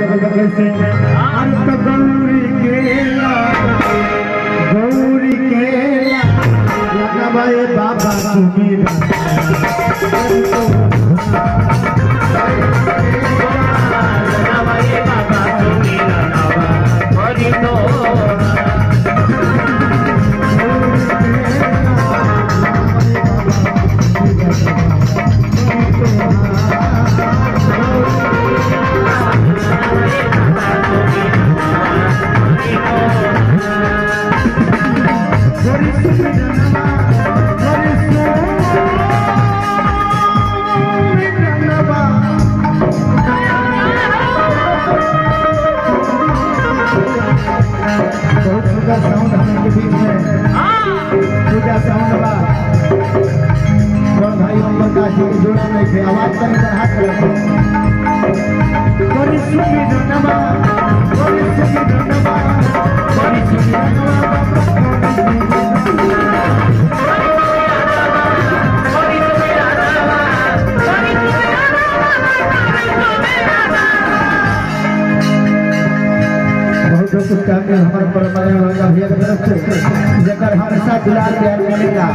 लगा कैसे अंत गौरी केला लगा भाई बाबा सुमीर साउंड हमारे बीच में पूजा साउंड बा और भाई हम प्रकाश जी के जोड़ा नहीं थे आवाज कहीं पर हाथ लगा बड़ी सुखी धन्यवा बड़ी सुखी धन्यवा बड़ी सुखी धन्यवा हमारे परंपरा भैया की तरफ से जकर हमेशा दुलार प्यार मिलेगा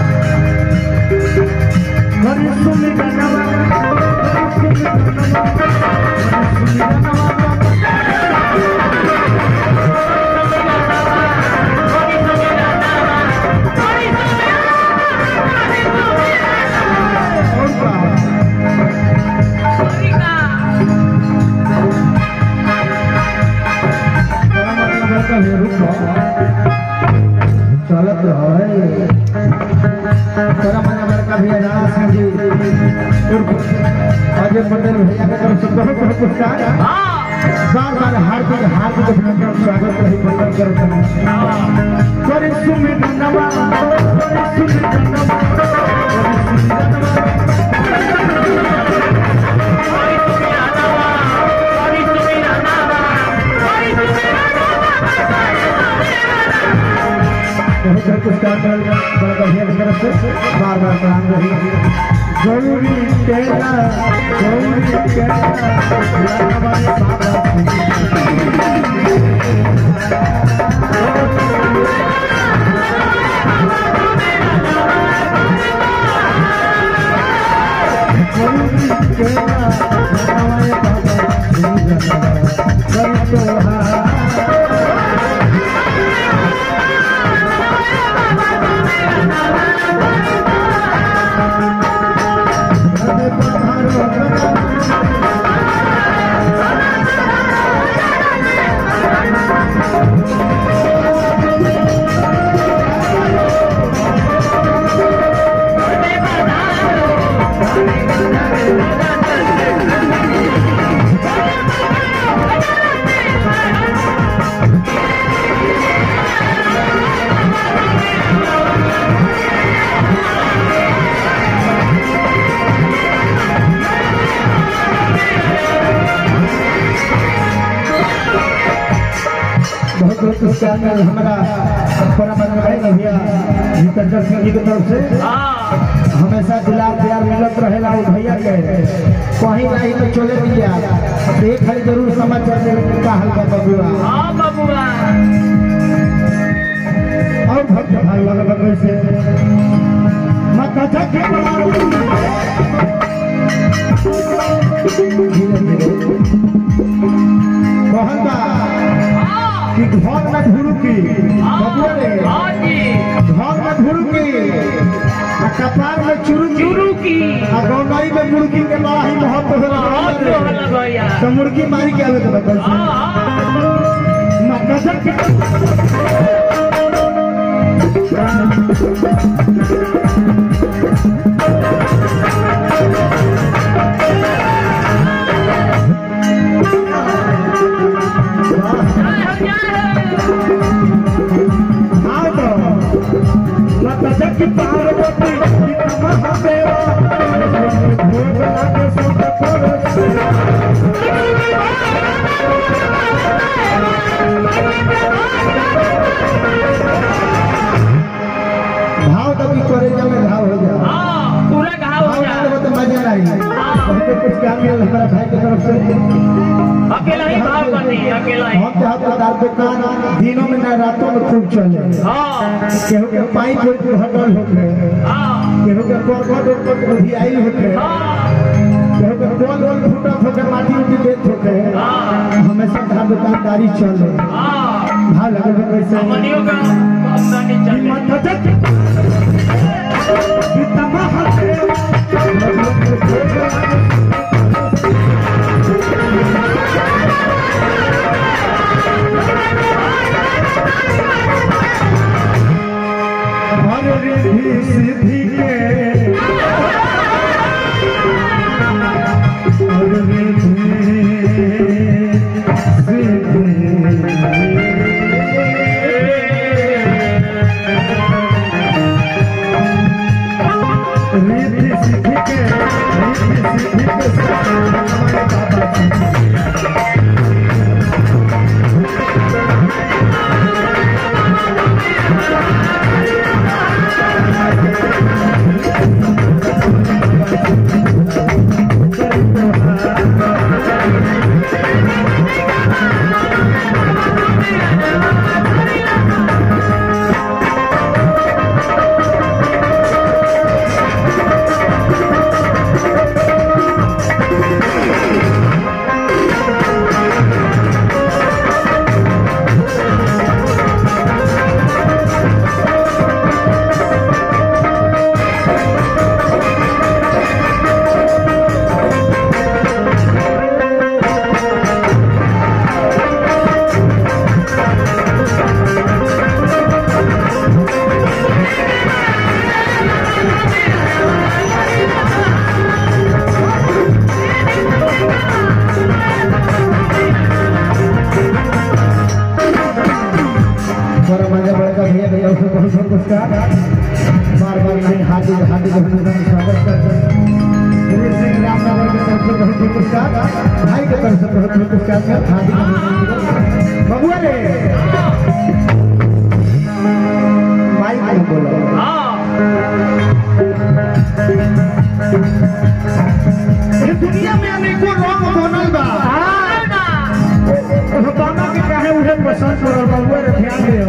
चलत भैया राणा सिंह जी अजय पटेल भैया की तरफ से बहुत बहुत पुरस्कार बार बार हार्दिक अभिनंदन स्वागत रही बंदन करते हैं पुरस्कार भैया की तरफ से बार बार प्रणाम रही गौरी केला हमारा भैया जितेंद्र सिंह जी की तरफ से हमेशा दुलार प्यार मिलत रहेला भैया के कहीं नहीं तो चले दिया देख है जरूर समाचार का हाल बबुआ और भक्त भाई लगा कैसे माता जाके कि घर में धुरुकी घर में धुरुकी कपार में चुरुकी गौनाई में मुर्गी के बड़ा ही महत्व तो मुर्गी मारी के आवे हमारा भाई की तरफ से अकेला ही हम तो दुकान दिनों में ना रातों में खूब चले। केहू के पाइप हटल होके, केहू के कोरकोट भी आई होके, केहू के गोल गोल फूटा फूटा माटी उठी देत होके, हमेशा धार दुकानदारी चले। भाव लगे कैसे मनियों का आसानी चले सिद्धि के बार बार हार्दिक हार्दिक स्वागत करते हैं। रामनगर की तरफ से बहुत पुरस्कार, भाई की तरफ से बहुत पुरस्कार हार्दिक बबुआ रे माइक में बोलो। दुनिया में अनेकों रंग बनल बा, दोनों के काहे उहे पसंद करल बबुआ रे ध्यान दियो।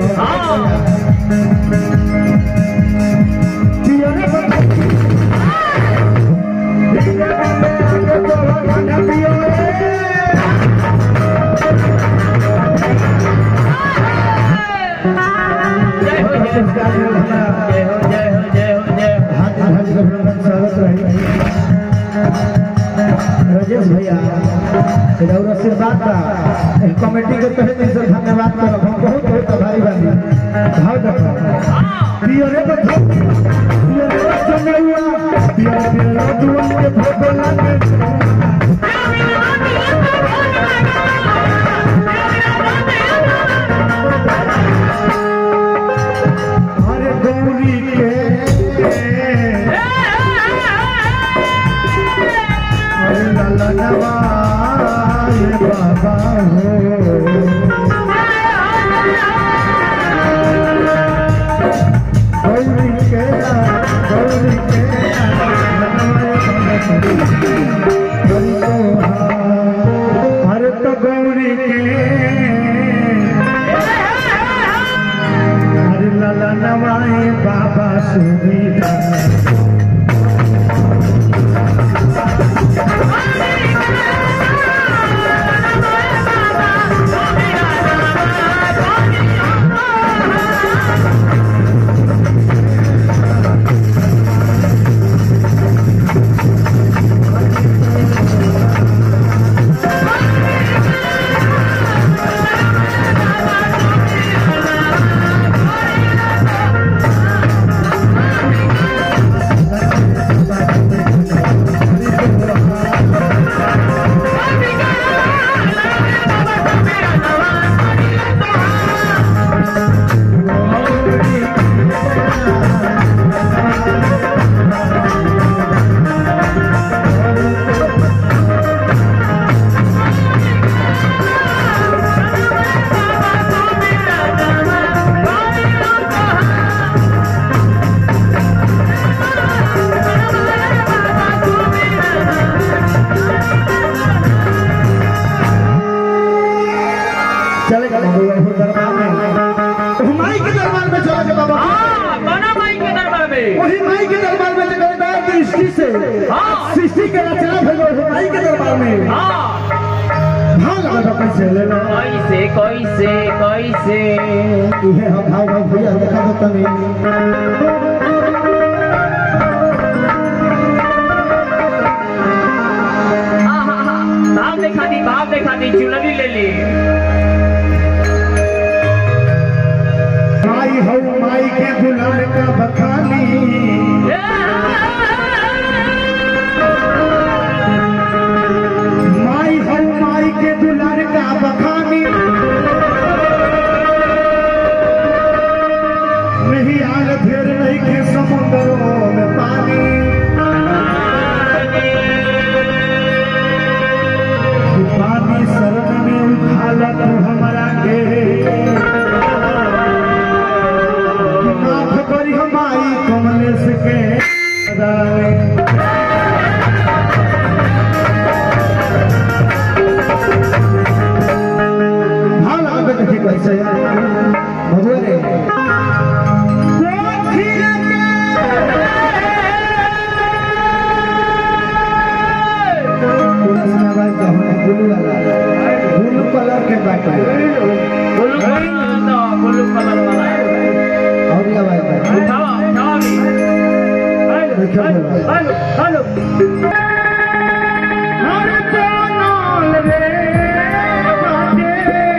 राजेश भैया आशीर्वाद का कमेटी के तहे दिन से धन्यवाद करब, हम बहुत बहुत आभारी बानी। भाव देखो पियरे को चमेउआ पियर पियर दुवन के फोटो लागे अरे गौरी के नवाए बाबा हो गौरी के हर तो गौरी के हर लाला नवाए बाबा सुविधा चलेगा दरबार में माई के दरबार में चलेगा बाबा। कौना माई के दरबार में? वही माई के दरबार में जगन्नाथ दृष्टि से सृष्टि के रचना भेजो माई के दरबार में। भाव लगा कैसे ले लो कैसे कैसे कैसे ये हम भाव भैया देखा दो तनी भाव देखा दी चुनरी ले ली। माई हो माई के दुल्हन का बखानी माई हो माई के दुल्हन का बखानी नहीं आग फिर नहीं के समुद्रों में पानी पानी शरण में उठाला तो हमारा के माफ करी हमारी कमलेश के भाव लगा देखिए कैसे भगवान रे ब्लू कलर के बाटे ब्लू कलर वाला और क्या बात है उठाओ उठाओ भी हेलो हेलो हर कोनल रे बाटे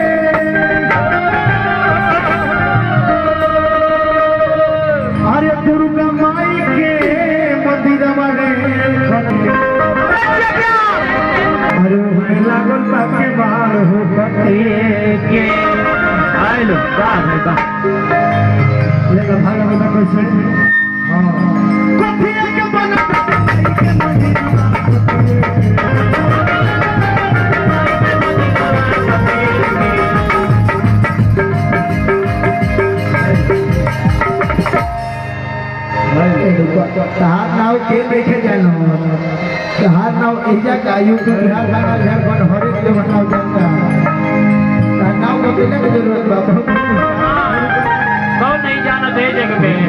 अरे दुर्गा माई के मंदिर वाले अरे लागल पाके बाहर हो के हेलो वाह बा लेकिन भाग में कैसे हां कथिया के बना के मंदिर तहार नाव के देखे जानो तहार नाव एजा का यूट्यूब बिहार गाना झारखंड हर एक जगह नाव जानता तहार नाव को देने की जरूरत बा कौन नहीं जाना दे जगह में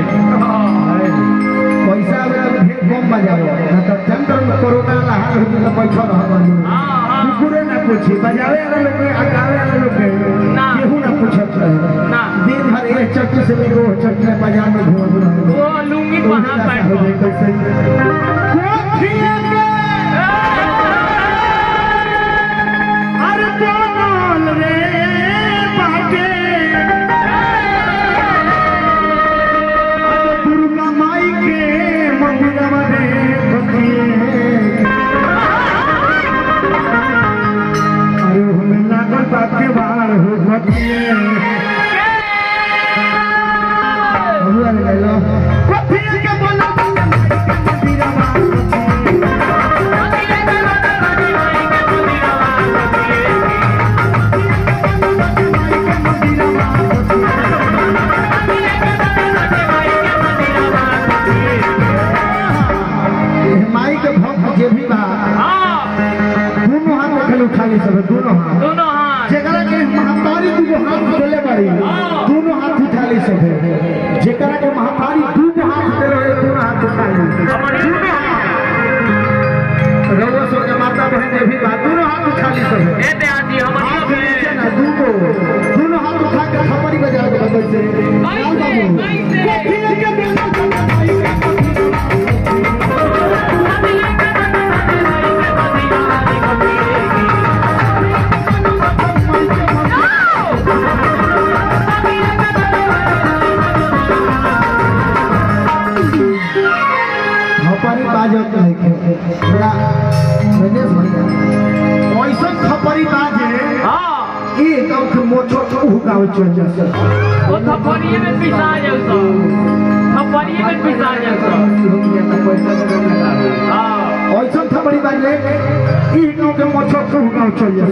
पैसा अगर ढेर कम बजाओ ना तो चंद्र में कोरोना ला हाल हो तो पैसा रह बानी कुकुरे ना पूछी बजावे वाला लोग अकावे वाला लोग केहू ना पूछत रहे ना दिन भर ये चक्की से लेको चक्की बाजार में घूम रहे वो लुंगी पहना पैंट कैसे कोठिया के अरे कोनल रे बाटे अरे दुर्गा माई के मंदिर में बखिए अरे हमें लागल बाके बाहर हो बखिए भगवान ले लो कोठिया के बोला मंदिर माई के भक्त जे भी बा दोनों हाथ रखल उठाली सब दोनों हाथ जेकरा के महातारी दू हाथ देले बाड़ी दोनों हाथ उठाली सब जेकरा के महातारी दू हाथ दे रहे दोनों हाथ उठाली रउआ सो के माता बहन जे भी बा दोनों हाथ उठाली सब ए दे आजी हमनियो में दोनों हाथ उठा के खपरी बजा के बगल से खपरी बाजत नहीं के थोड़ा रजेश भैया ऐसा खपरी बाजे ई गांव के मोछो हुकाव चल जाए वो थपड़िए में पिसा जाओ सब थपड़िए में पिसा जाओ सब हां ऐसा खपरी बाजे ई गांव के मोछो हुकाव चल जाए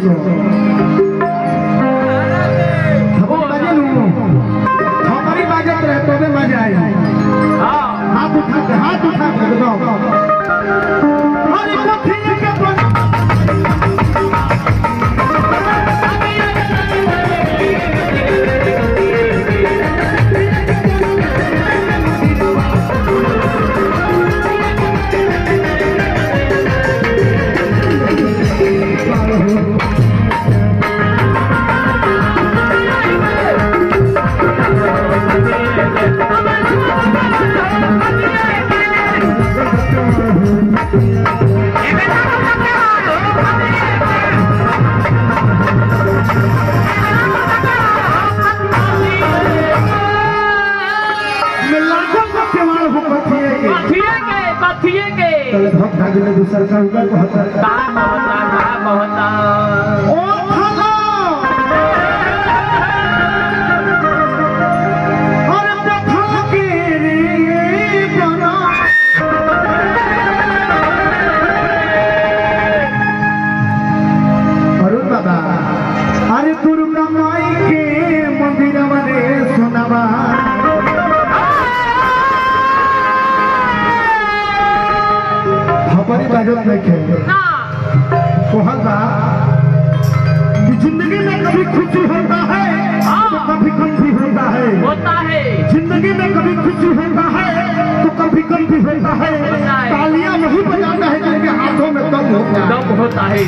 खपरी बाजे लू खपरी बाजत रहे तो में मजा आई हां हाथ उठा के एकदम अरे कोठिया के बना दूसर का ऊपर कहता ओ थाना और पथल के रे बना अरुण बाबा अरे दुर्गा माई के मंदिर में सोनावा हमारी बाजत नहीं खे कोहल बा कि जिंदगी में कभी खुशी होता है तो कभी गम भी होता है जिंदगी में कभी खुशी होता है तो कभी गम भी होता है तालियां वही बजाता है जिनके हाथों में दम होता है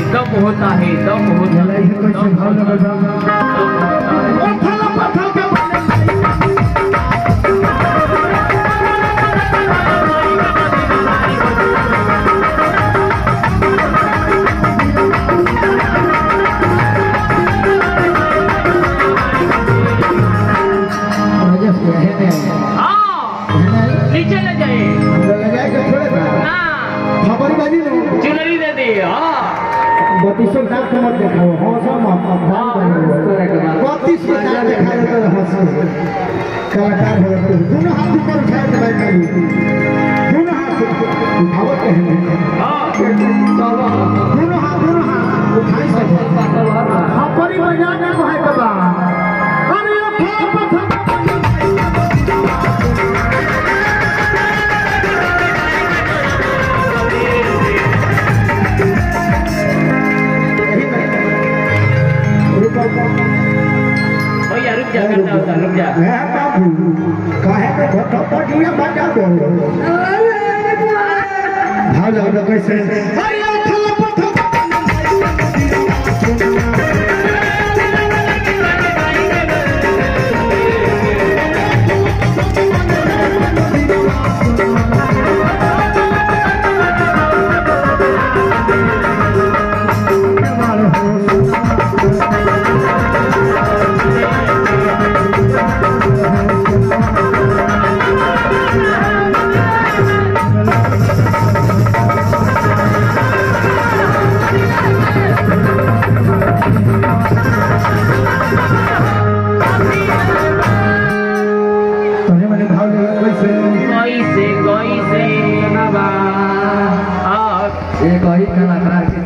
पत्थर के नीचे ले जाए खबर बाजी चुनरी दे दी बत्तीसों डाक कमर देखाओ बत्तीस को डाक दिखाए तो कलाकार हो दोनों हाथ ऊपर उठाए तो भाई दोनों हाथ उठाओ कहने दोनों हाथ उठाए सब खबरी बजा के भाई कबा अरे भैया रुक जा करना होता रुक जा काहे पे पटिया बजा दो भाग जाओ कैसे कलाकार के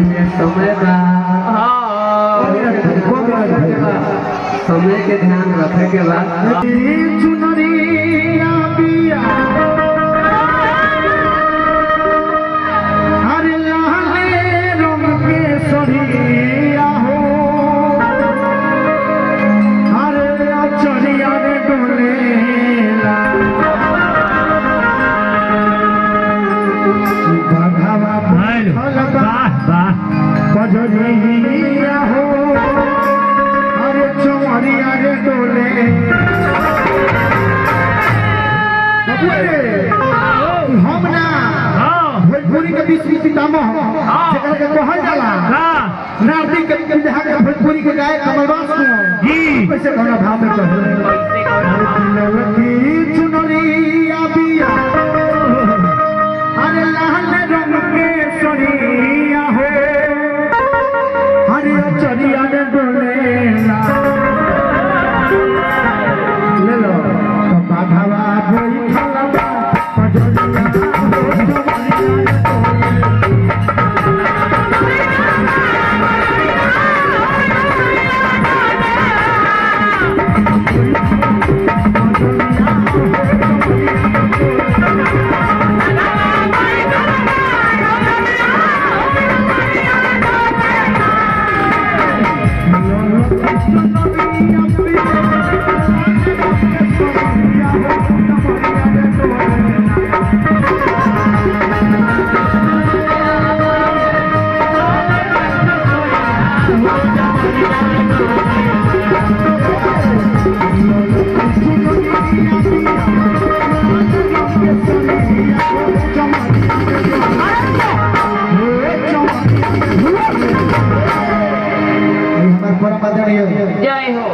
समय के ध्यान रखे के बाद हरे लाले रंग के सरिया हो हरे चरिया रे डोले बजरिया हो अरे चौरिया रे डोले हम ना भोजपुरी के बीच पितामह जेकरा के कहल जाला नारदी के जहाँ के भोजपुरी के गायक कमलवास जी कैसे कौन भाव में कहल चुनरिया बिया अरे लाल रंग के सरिया हो हरे चरिया ने डोले ले लो तो बाघावा कोई खलबा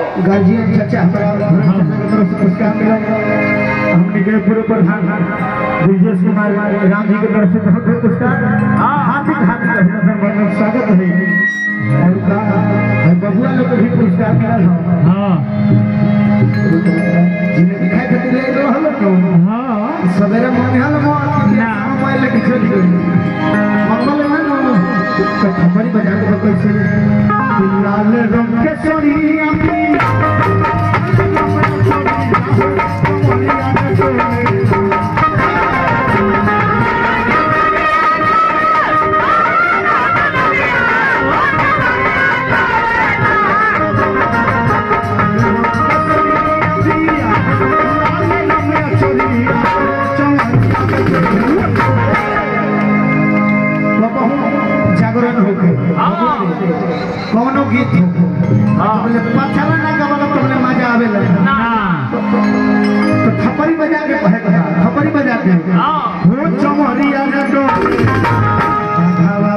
गार्जियन चचा हमारा पुरस्कार मिला हमने के पूर्व प्रधान ब्रिजेश कुमार राम जी की तरफ से बहुत बहुत पुरस्कार हार्दिक हार्दिक अभिनंदन स्वागत है और बबुआ लोग को भी पुरस्कार मिला हाँ जिन्हें दिखाई देती ले रहा हो हाँ सवेरे मंगल ना मोबाइल लेके चल गई मंगल में ना तो खपरी बजा के कैसे लाल रंग के सोनिया जागरण होके कौनो गीत हो बोले पछाला ना गवाला तुमने मजा आवेला तो थपड़ी बजा के कहे कहा थपड़ी बजा के हो चमरिया रे तो हवा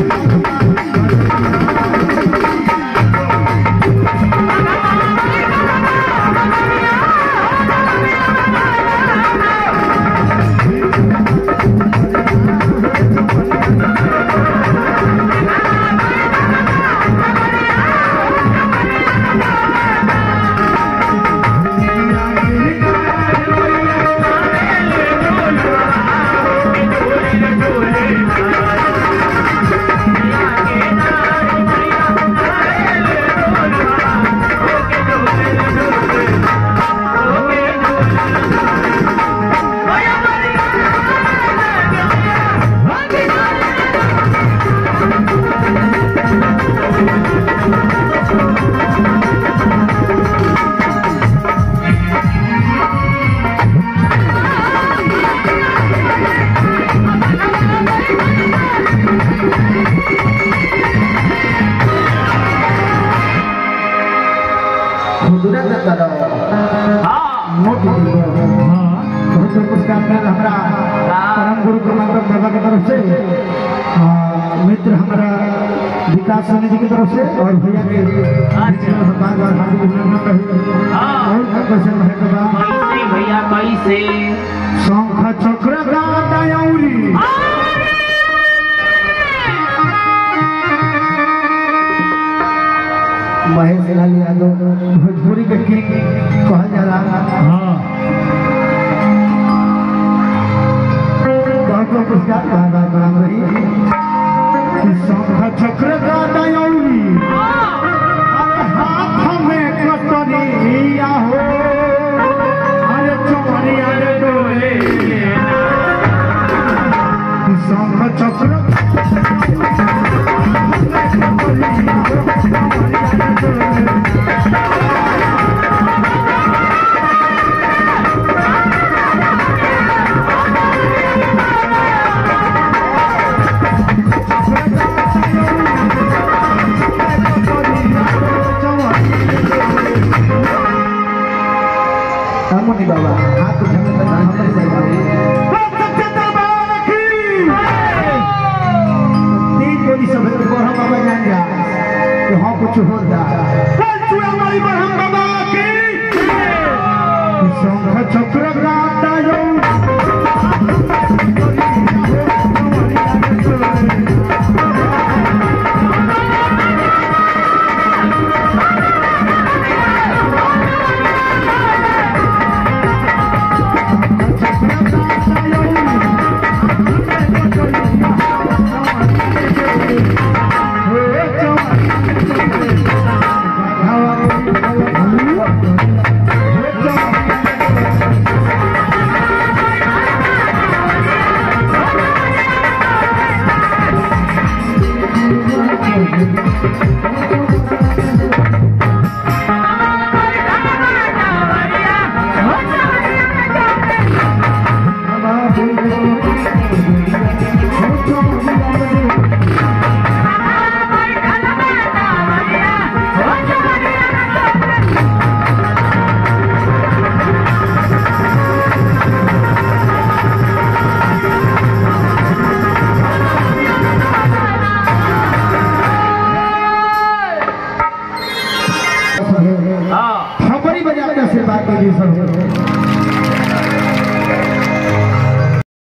परम गुरु कमांडर बाबा की तरफ से मित्र हमारा विकास सोनी जी की तरफ से और भैया के बार बार हार्दिक अभिनंदन कैसे भैया कैसे शंख चक्र गाउरी महेश लाल यादव भोजपुरी के किंग कहा जा रहा पुरस्कार बार बराम रही शंख चक्र गाउरी हाथ में कटरिया हो अरे चमरिया रे डोले शंख चक्र बाबा हाथ तीन गोली सब बढ़म बाबा जान जा कि हाँ कुछ होता हमारी बढ़म बाबा की शंख चक्र गाता आशीर्वाद दीजिए सब